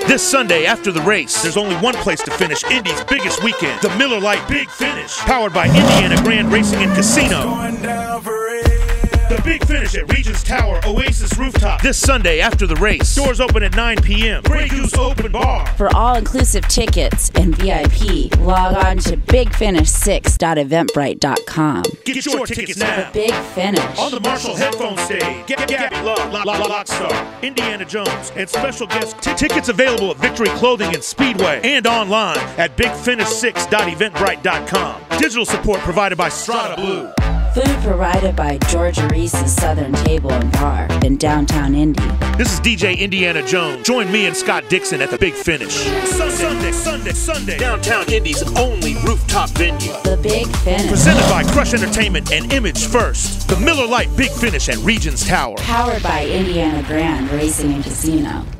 This Sunday after the race, there's only one place to finish Indy's biggest weekend, the Miller Lite Big Finish, powered by Indiana Grand Racing and Casino. The Big Finish at Regents Tower Oasis Rooftop. This Sunday after the race. Doors open at 9 p.m. Grey Goose Open Bar. For all-inclusive tickets and VIP, log on to bigfinish6.eventbrite.com. Get your tickets now. The Big Finish. On the Marshall headphone stage. Get Gabby Love, Lockstar, Indiana Jones, and special guest tickets available at Victory Clothing and Speedway and online at bigfinish6.eventbrite.com. Digital support provided by Strata Blue. Food provided by Georgia Reese's Southern Table and Bar in downtown Indy. This is DJ Indiana Jones. Join me and Scott Dixon at the Big Finish. Sunday. Downtown Indy's only rooftop venue. The Big Finish. Presented by Crush Entertainment and Image First. The Miller Lite Big Finish at Regents Tower. Powered by Indiana Grand Racing and Casino.